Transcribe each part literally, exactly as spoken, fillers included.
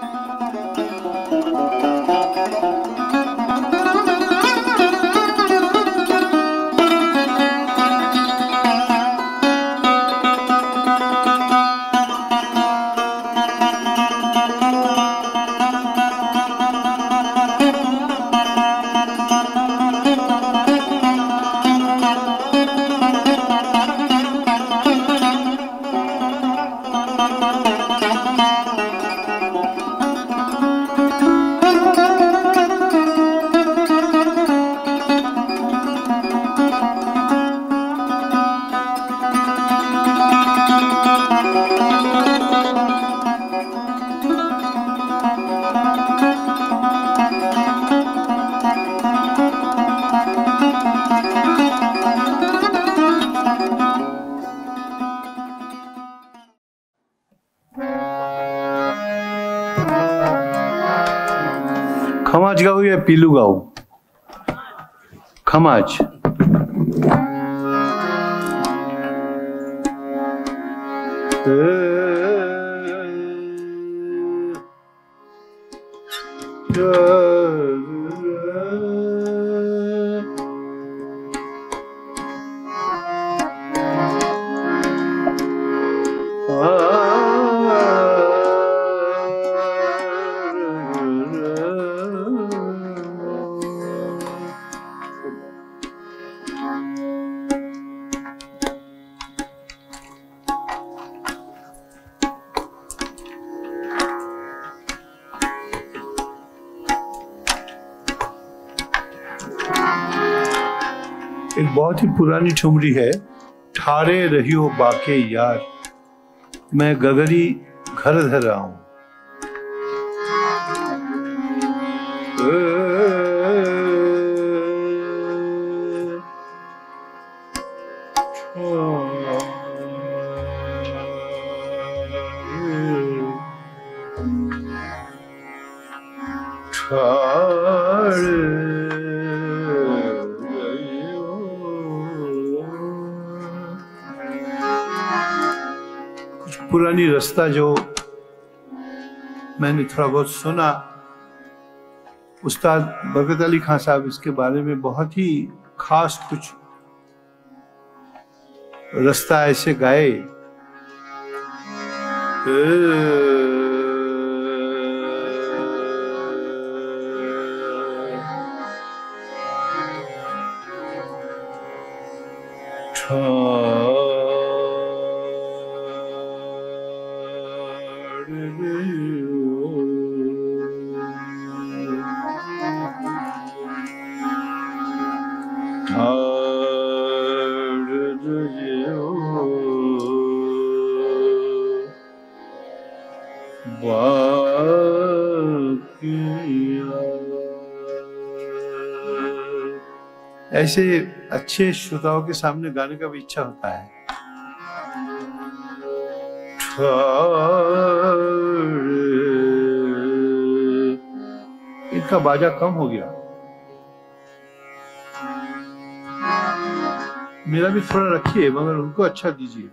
खमाज गाऊ या पीलू गाऊ? खमाज। एक बहुत ही पुरानी ठुमरी है। ठारे रहियो बाके यार, मैं गगरी घर धर रहा हूं। पुरानी रास्ता जो मैंने थोड़ा बहुत सुना, उस्ताद बरकत अली खान साहब इसके बारे में बहुत ही खास कुछ रास्ता ऐसे गाए। ऐसे अच्छे श्रोताओं के सामने गाने का भी इच्छा होता है। इनका बाजा कम हो गया, मेरा भी थोड़ा रखिए, मगर उनको अच्छा दीजिए।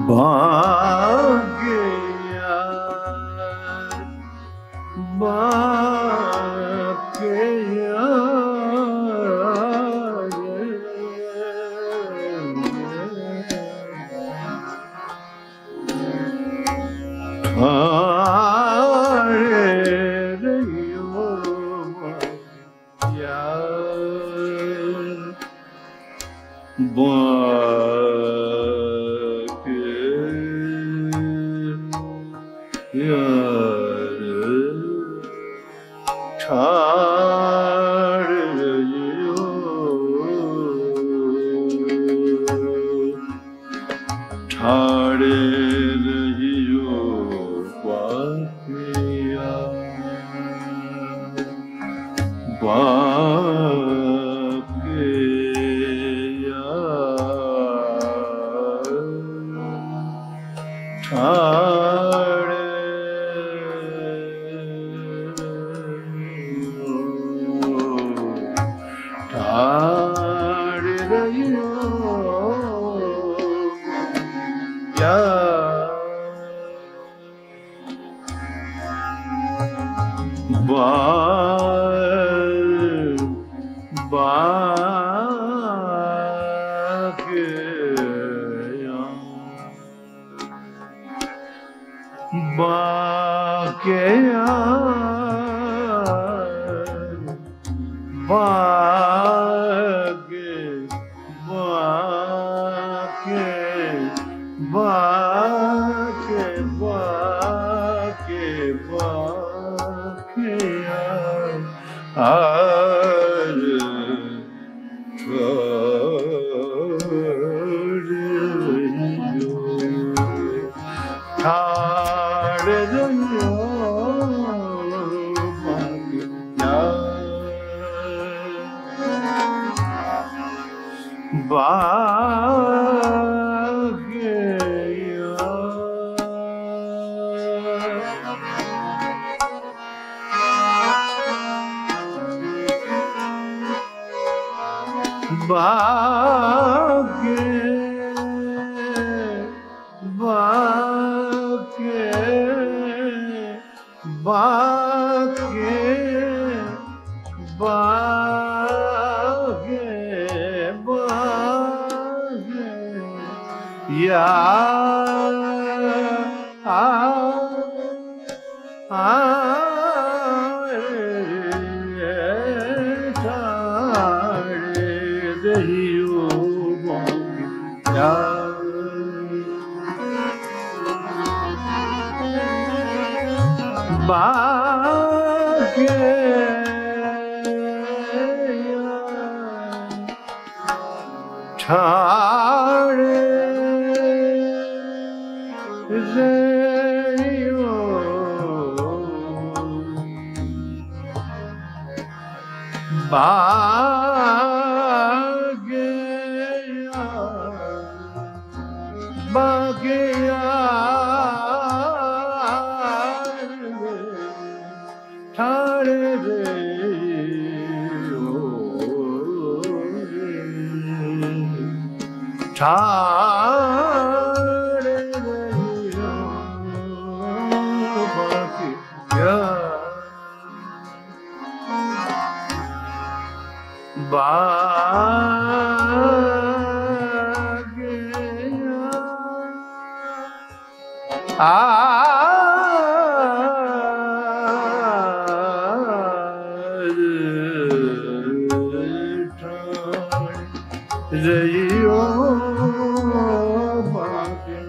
बाके यार बाके यार ठाणे रहियो यार बाके यार ठाणे रहियो ठाणे रहियो बाके यार बाके यार ठाणे ठाणे रहियो यार बा बाके बाके यार बाके बाके बाके बाके बाके यार आर ठाणे रहियो बाके यार बाके बाके बाके बाके बाके बाके यार आ आ रहियो बाके यार बाके यार ठाणे रहियो बाके यार बाके यार ठाणे रहियो ठाणे रहियो बाके यार बाके यार आर ठाणे रहियो बाके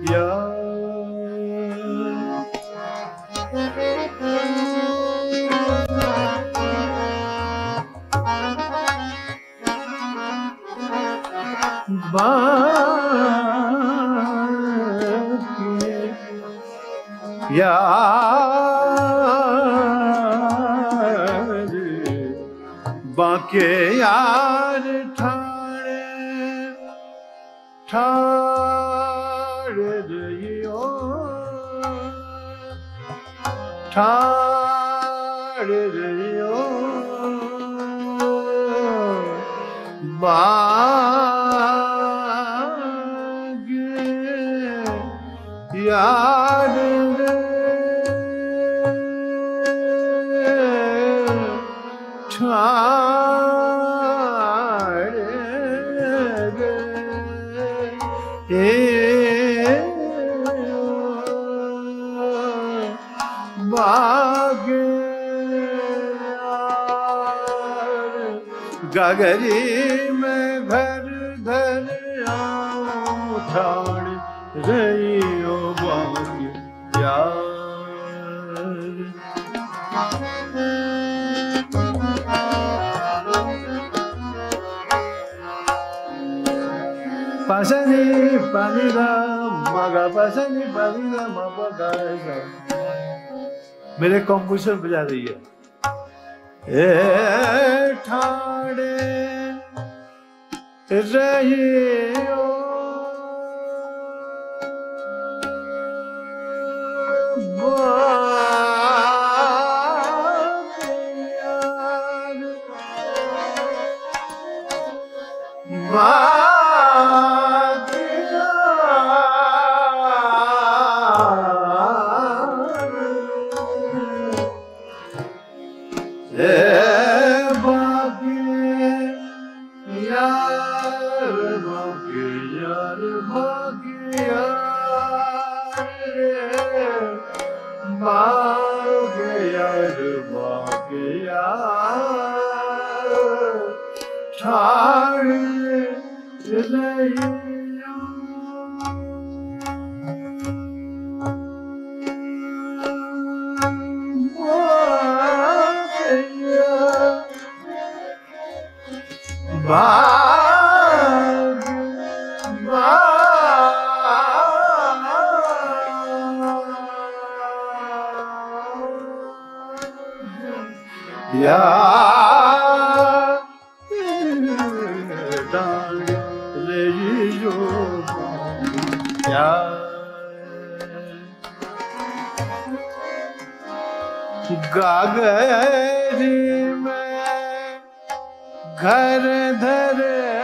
बाके यार बाके यार ठाणे ठाणे रहियो ठाणे रहियो बाके यार ठाड़ गए बाग गगरी में घर घर आऊं ठाड़ रही हो बाग यार। pasani panida maga pasani panida maga गा। मेरे कंपोजिशन बजा रही है। ए ठाड़े रहियो गागरी में घर धर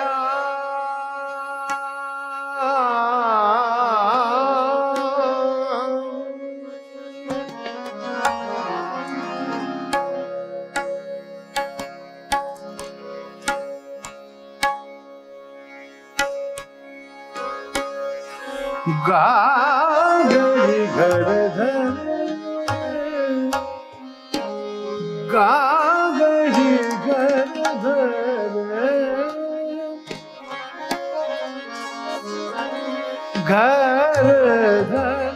गागरी घर धर गागरी घर धर घर धर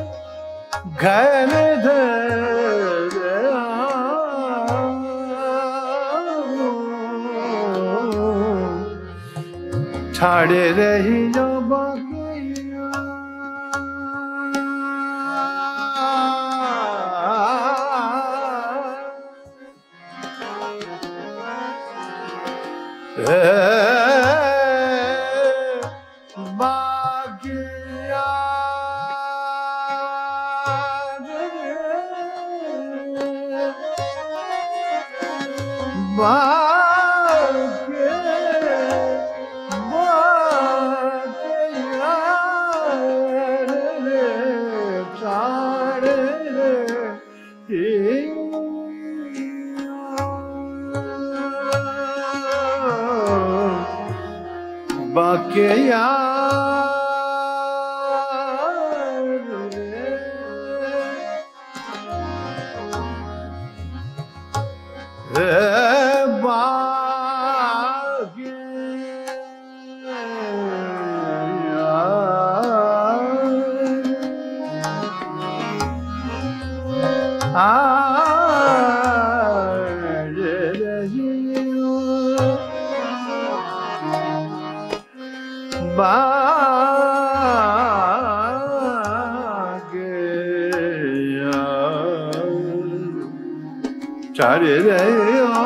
घर धर ठाड़े रही जो बाके यार रे बाके यार आ चारे रहे हो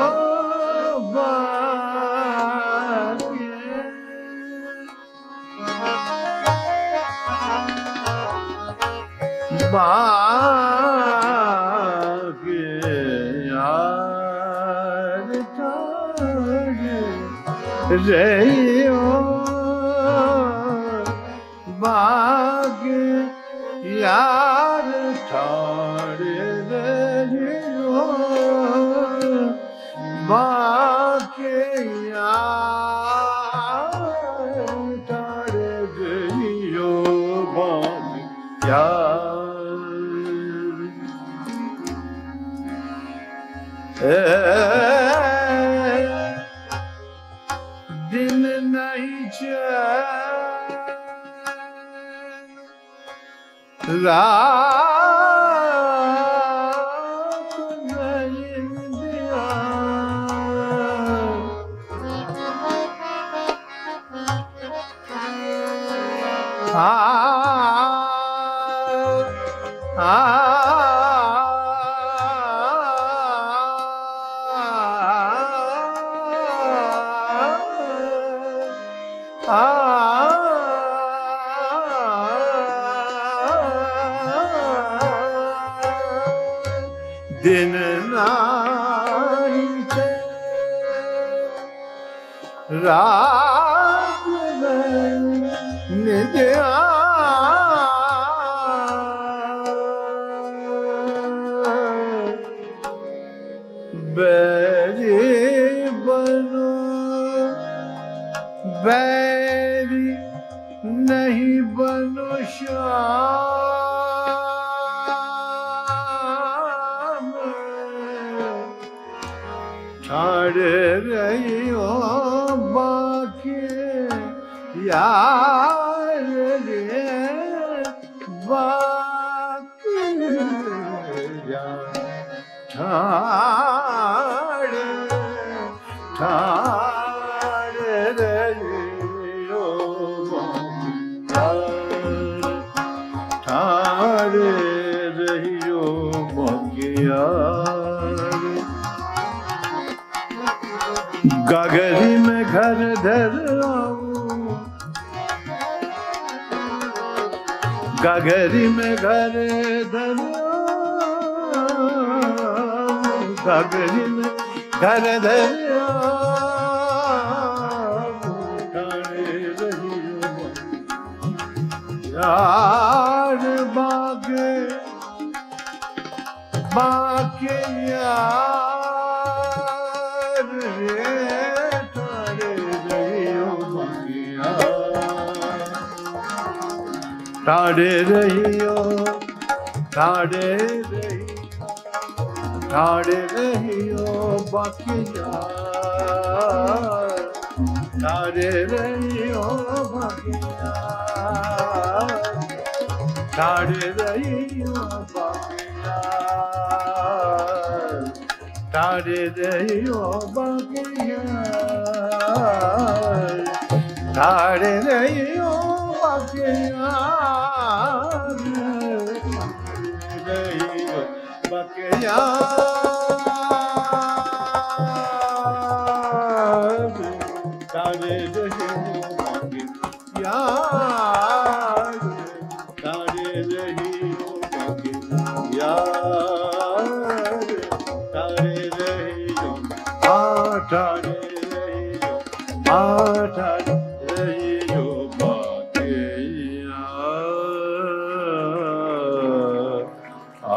बागे यार चारे रहे हो बागे यार ए, दिन नहीं चैन रात नहीं दिया आ, आ, आ, दिन नहीं चैन रात नहीं दिया बैरी बनो बैरी नहीं बनो श्याम ठाड़ रही हो बाकी यार रे बाकी यार ठाड़ ठाड़ रही हो ठाड़ रही हो बाकी यार गागरी में घर धर आऊं गागरी में घर धर आऊं गागरी में घर धर आऊं ठाणे रही हो यार बागे बाके यार रे ठाणे रही हो बाके यार ठाणे रही हो ठाणे रही ठाणे रही हो बाके यार ठाणे रही हो बाके यार ठाणे रही हो बाके यार ठाणे रही हो बाके यार ठाणे रही हो बाके यार रही हो बाके यार ठाणे रही हो बाके यार ठाणे रही हो बाके यार ठाणे रही हो आ ठाणे रही हो आ ठाणे रही हो बाके यार आ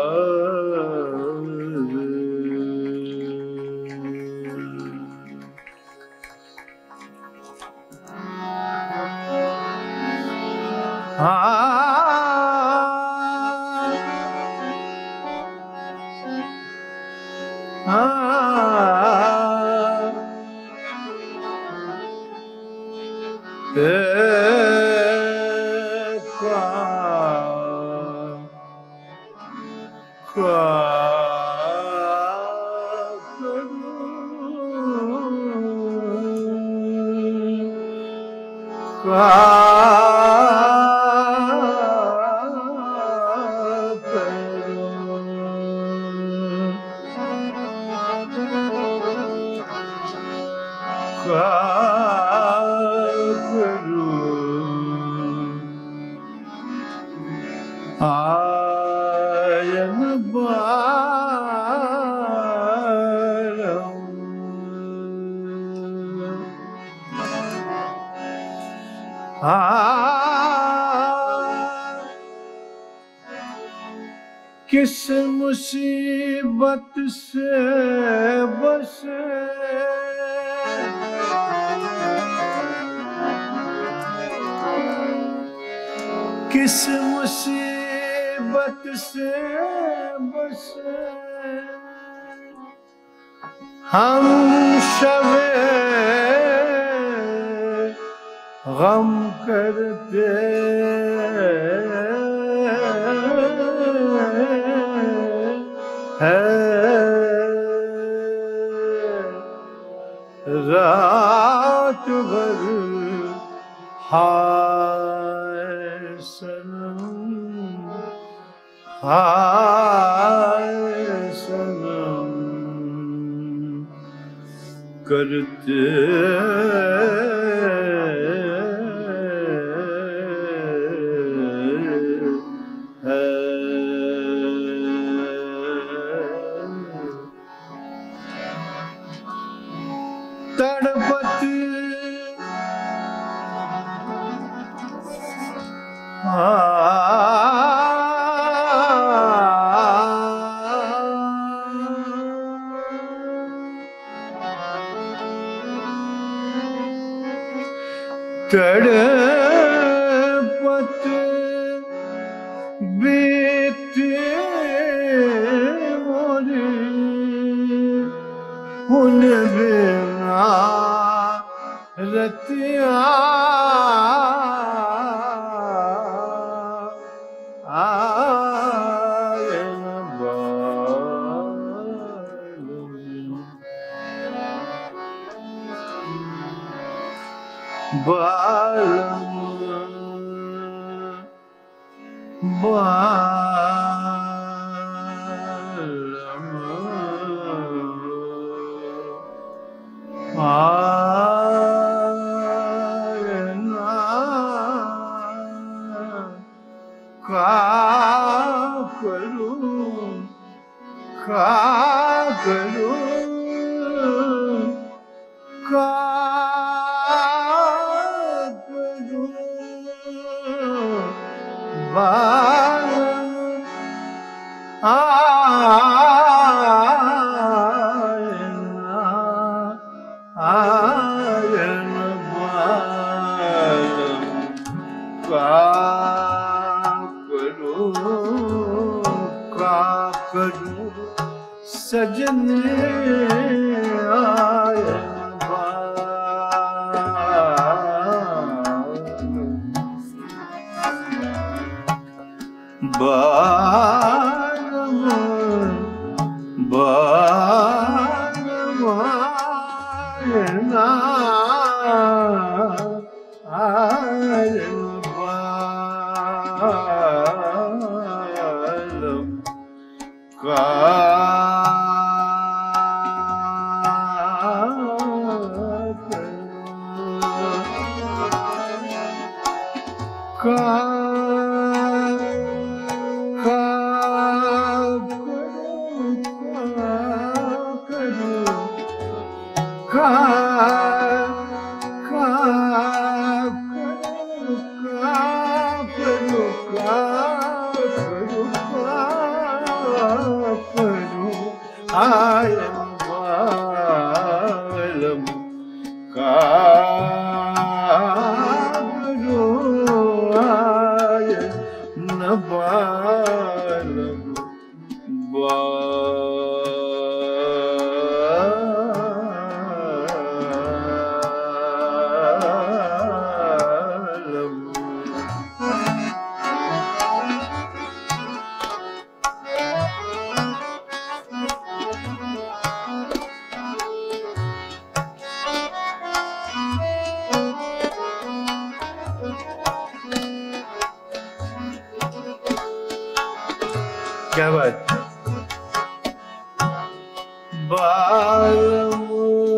किस मुसीबत से बसे किस मुसीबत से बस हम शबे गम करते हैं। रात भर हाय सनम हाय सनम करते तड़पत तड़पत बीते मोरे उन बिना रतिया आए न बालम बालम आए ना का करूं का करूं का करूं बालम आयना आयना बालम का करूं का करूं सजने आयना बालम बालम आयना आयना बालम का का क्या बात बालम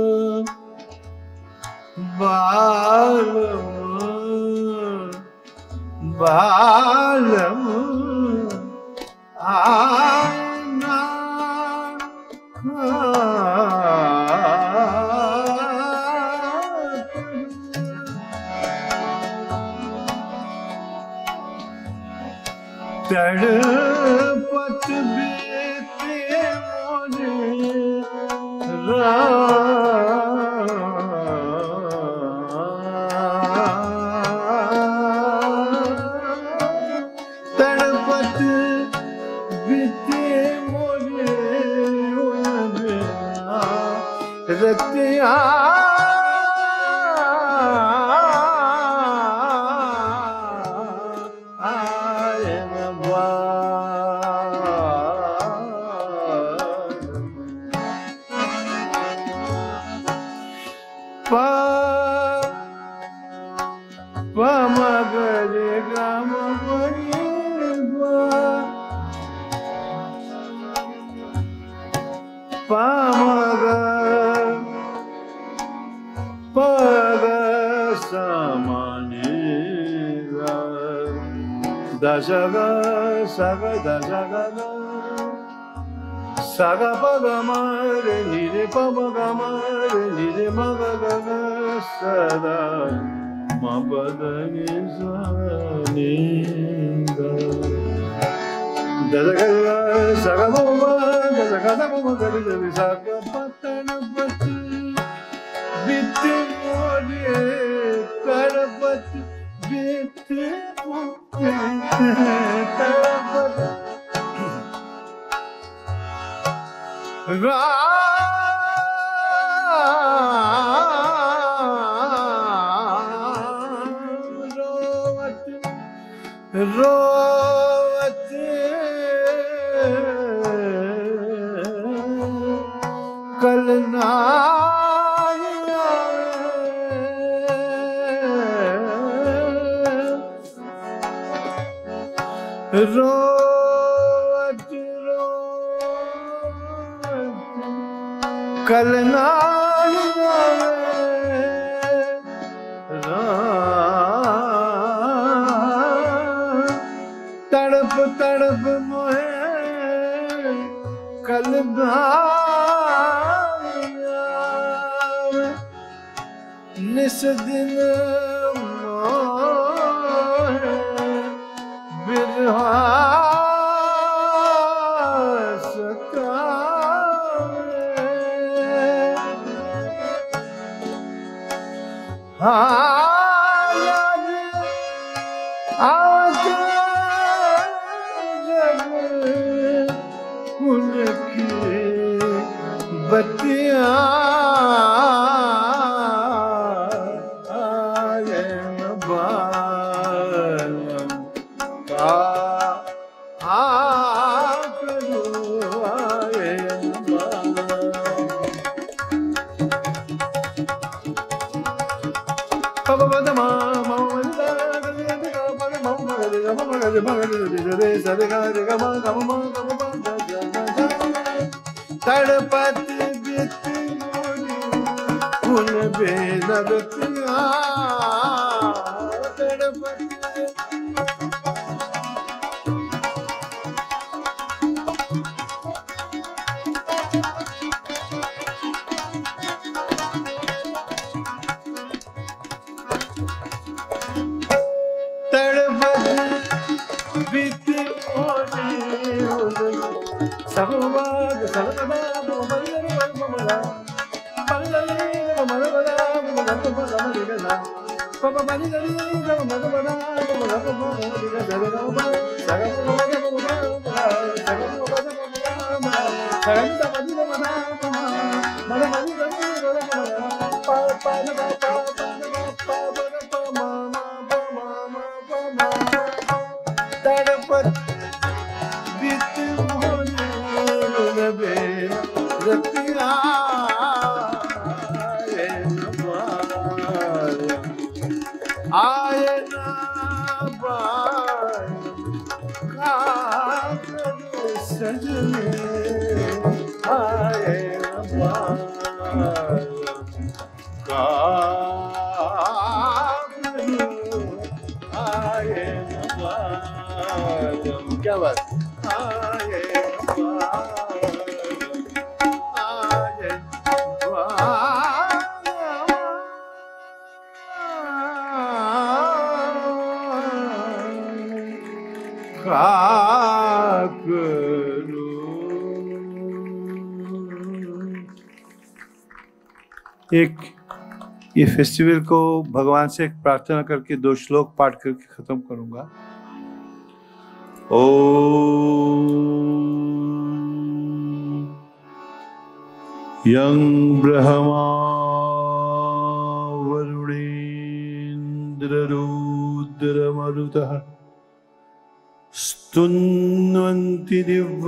बालम बालम आना तड़पत बीते मोरे Ratia Dasaga saga dasaga saga pagamare nire pamagamare nire magaga sada mapadani saninga dasaga saga mama dasaga mama gari gari saga patana pati bitte mode karapati bitte रोवत कल ना रोवत रोवत कल ना तड़प तड़प मोहे कल निस दिन मोहे बिरहा बतिया आयन बालम का आकरू आयन तड़पत बित फूल बेलरतिया तड़पत तड़पत बित Sahuvad salada moballeri mamala balleri mamala mamala mamala digana papa balleri mamala mamala mamala mamala digana sagama sagama mamala sagama mamala saganta balleri mamala mamala mamala pa pa na pa pa pa pa mama mama mama tadpat bit Ratia आए ना बाल का सजने आए ना बाल का आए ना बाल क्या बात आए एक ये फेस्टिवल को भगवान से एक प्रार्थना करके दो श्लोक पाठ करके खत्म करूंगा। ओम यं ब्रह्मा वरुणेन्द्ररुद्रमरुतः स्तुन्वन्ति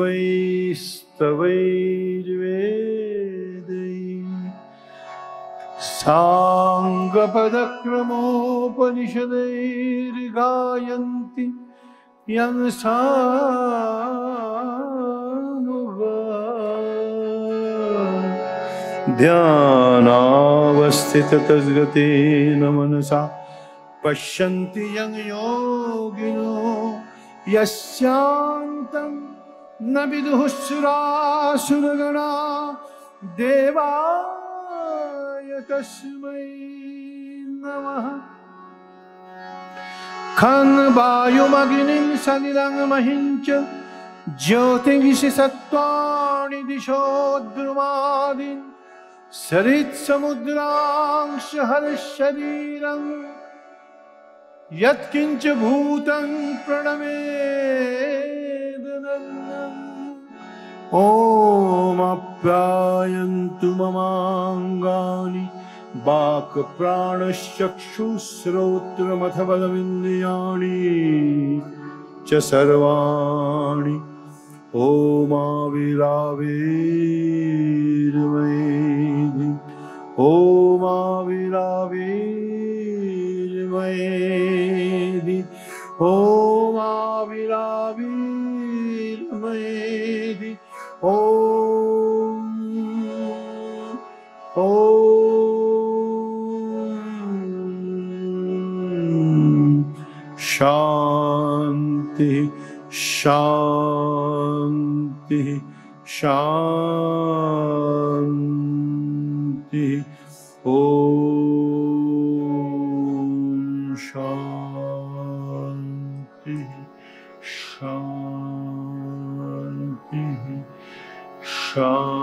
दिव्यैस्तवैर्वेदैः साङ्गपदक्रमोपनिषदैर्गायन्ति यं सानुगाः ध्यानावस्थिततद्गतेन मनसा पश्यन्ति यं योगिनो यस्यान्तं न विदुः सुरासुरगणा देवाय तस्मै नमः। खं वायुमग्निं सलिलं महिं च ज्योतिषि सत्त्वाणि दिशो द्रुमादीन् सरित्समुद्रांश हरशरीरं यत्किञ्च भूतं प्रणमेदनन्दम्। ॐ आप्यायन्तु ममाङ्गानि वाक्प्राणश्चक्षुश्रोत्रमथ बलमिन्द्रियाणि च सर्वाणि। ॐ आविराविर्मयेधि ॐ आविराविर्मयेधि ॐ आविराविर्मयेधि ॐ ॐ शांति शांति शांति। ओम शांति शांति शांति।